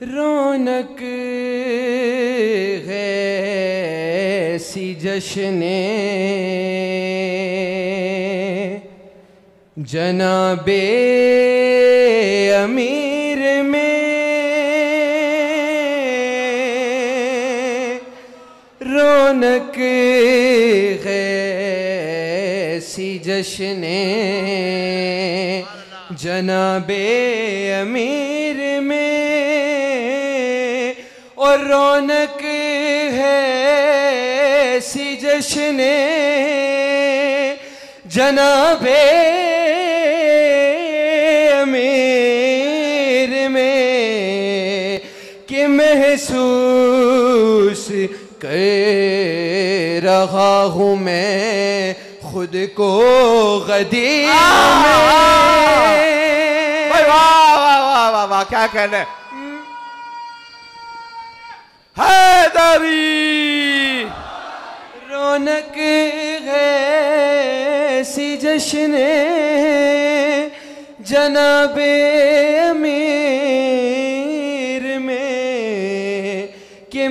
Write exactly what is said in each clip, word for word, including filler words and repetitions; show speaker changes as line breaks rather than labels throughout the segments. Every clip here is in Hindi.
रौनक है सी जश्ने जनाबे अमीर में, रौनक है सी जश्ने जनाबे अमीर में, और रौनक है सी जश्ने जनाबे अमीर में कि महसूस कर रहा हूँ मैं खुद को गदीर में।
वाह वाह वाह वाह वाह, क्या कहने हैदरी।
रौनक है सी जश्ने जनाबे अमीर में कि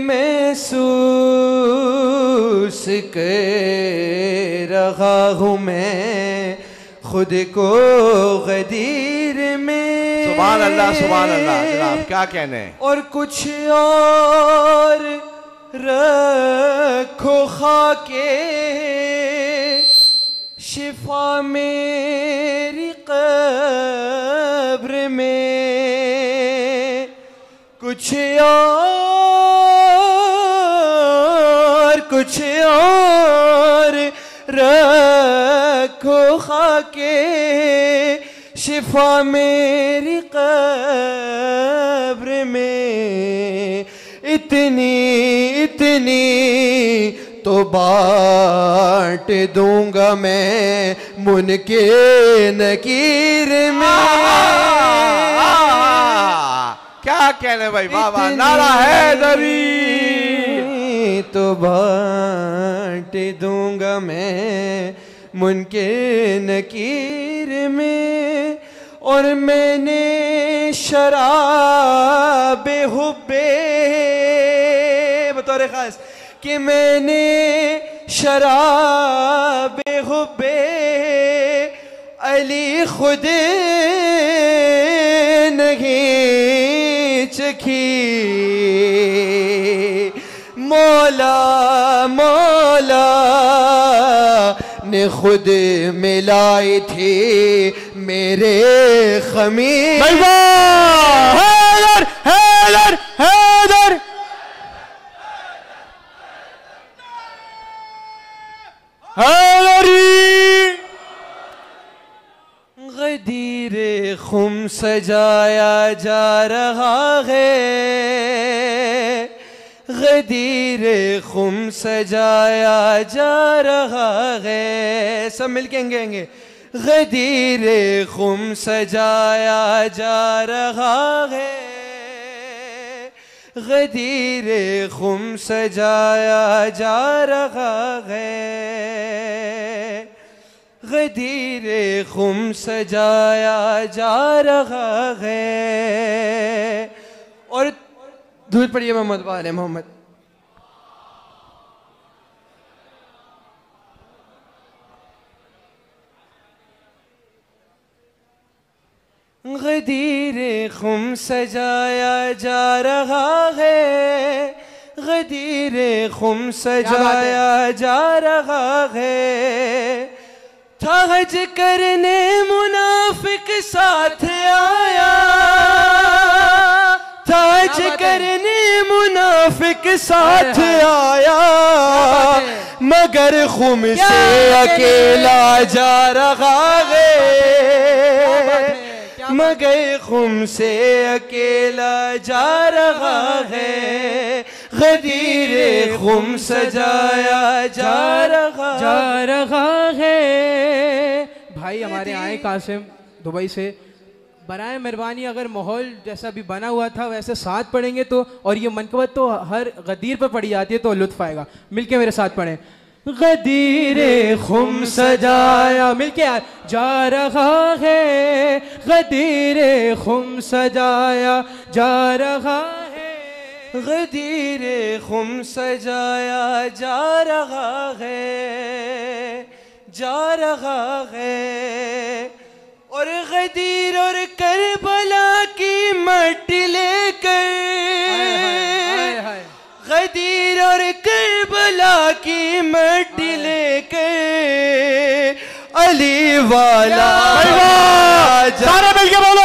महसूस कर रहा हूँ मैं खुद को गदीर में।
सुभान अल्लाह सुभान अल्लाह। जनाब क्या कहने।
और कुछ और रखो खाके शिफा मेरी कब्र में, कुछ और कुछ और रखो खाके शिफा मेरी कब्र में। इतनी इतनी तो बांट दूंगा मैं मुनके नकीर में।
क्या कहने भाई, वाह वाह, नारा हैदरी।
तो बांट दूंगा मैं मुनके नकीर में, और मैंने शराब हुब्बे बतौर खास कि मैंने शराब हुब्बे अली खुद नहीं चखी, मौला मौला ने खुद मिलाई थी मेरे खमीर।
हैदर हैदर हैदर हैदरी।
गदीर खुम सजाया जा रहा है, गदीर खुम सजाया जा रहा है। सब मिलके गाएंगे। गदीर खुम सजाया जा रहा है, गदीर खुम सजाया जा रहा है, गदीर खुम सजाया जा रहा है। और दूध पढ़िए मोहम्मद वाले मोहम्मद। गदीर खुम सजाया जा रहा है, गदीर खुम सजाया जा रहा है। था हज करने मुनाफिक साथ आया, था हज करने मुनाफिक साथ आया, मगर खुम से अकेला जा रहा है, मगर खुम से अकेला जा रहा है। गदीर खुम सजाया जा रहा
जा रहा है। भाई हमारे आए कासिम दुबई से, बनाए मेहरबानी अगर माहौल जैसा भी बना हुआ था वैसे साथ पढ़ेंगे तो, और ये मनकबत तो हर गदीर पर पढ़ी जाती है तो लुत्फ आएगा। मिलके मेरे साथ पढ़ें। गदीर खुम सजाया, मिलके यार, जा रहा है, गदीर खुम सजाया जा रहा है।
गदीरे खुम सजाया जा रहा है, जा रहा है। और गदीर और करबला की मट्टी लेकर, गदीर और करबला की मट्टी लेकर अली वाला
सारे मिलके बोलो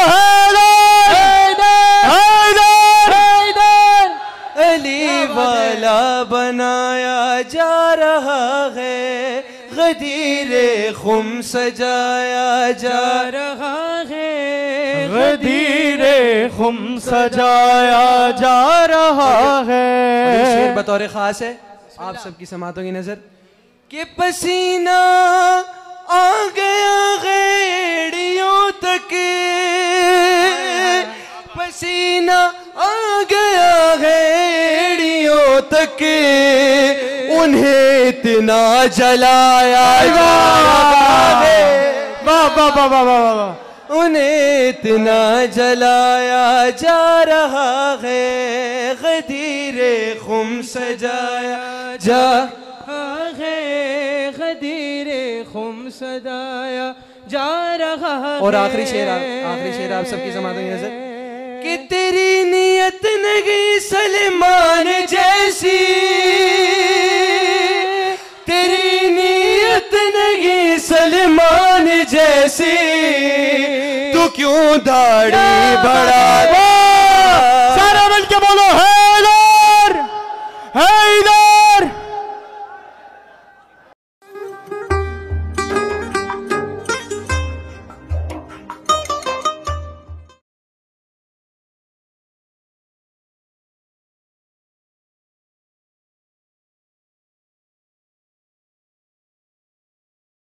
हैदर हैदर हैदर।
अली वाला बनाया जा रहा है, गदीरे खुम सजाया जा रहा है,
गदीरे खुम सजाया जा रहा है।
शेर बतौर खास है आप सबकी समातों की नजर कि पसीना आ गया गेड़ियों तक, पसीना आ गया गेड़ियों तक, उन्हें इतना जलाया
बाबा बाबा बाबा,
उन्हें इतना जलाया जा रहा है, गदीरे खुम सजाया जा है, गदीरे खुम सजाया जा रहा है। और आखिरी शेर, आखिरी शेर आप सबकी समातों की नजर कि तेरी नियत नहीं सलमान जैसी, तेरी नियत नहीं सलमान जैसी, तू क्यों दाढ़ी बढ़ा